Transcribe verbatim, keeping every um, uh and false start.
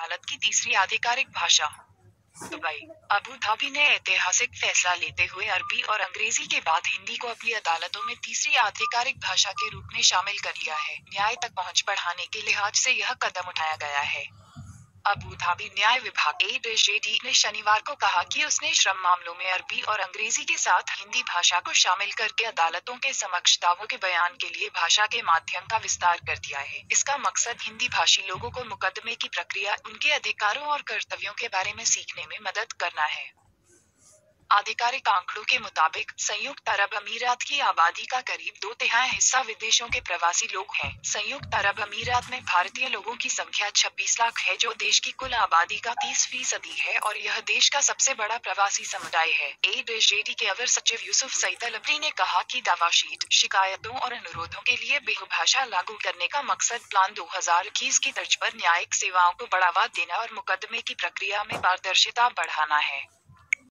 अदालत की तीसरी आधिकारिक भाषा। दुबई। अबू धाबी ने ऐतिहासिक फैसला लेते हुए अरबी और अंग्रेजी के बाद हिंदी को अपनी अदालतों में तीसरी आधिकारिक भाषा के रूप में शामिल कर लिया है। न्याय तक पहुंच बढ़ाने के लिहाज से यह कदम उठाया गया है। अबू धाबी न्याय विभाग ए जे डी ने शनिवार को कहा कि उसने श्रम मामलों में अरबी और अंग्रेजी के साथ हिंदी भाषा को शामिल करके अदालतों के समक्ष दावों के बयान के लिए भाषा के माध्यम का विस्तार कर दिया है। इसका मकसद हिंदी भाषी लोगों को मुकदमे की प्रक्रिया, उनके अधिकारों और कर्तव्यों के बारे में सीखने में मदद करना है। आधिकारिक आंकड़ों के मुताबिक संयुक्त अरब अमीरात की आबादी का करीब दो तिहाई हिस्सा विदेशों के प्रवासी लोग हैं। संयुक्त अरब अमीरात में भारतीय लोगों की संख्या छब्बीस लाख है, जो देश की कुल आबादी का तीस फीसदी है और यह देश का सबसे बड़ा प्रवासी समुदाय है। ए जे डी के अवर सचिव यूसुफ सईद अल-अबरी ने कहा कि दावाशीट, शिकायतों और अनुरोधों के लिए बहुभाषा लागू करने का मकसद प्लान दो हजार इक्कीस की तर्ज पर न्यायिक सेवाओं को बढ़ावा देना और मुकदमे की प्रक्रिया में पारदर्शिता बढ़ाना है।